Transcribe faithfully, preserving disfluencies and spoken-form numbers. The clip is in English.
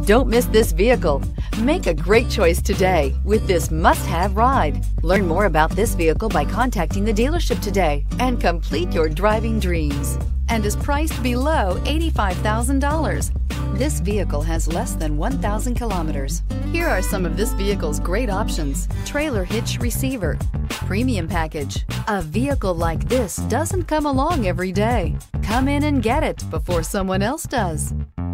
Don't miss this vehicle. Make a great choice today with this must-have ride. Learn more about this vehicle by contacting the dealership today and complete your driving dreams. And is priced below eighty-five thousand dollars. This vehicle has less than one thousand kilometers. Here are some of this vehicle's great options: trailer hitch receiver, premium package. A vehicle like this doesn't come along every day. Come in and get it before someone else does.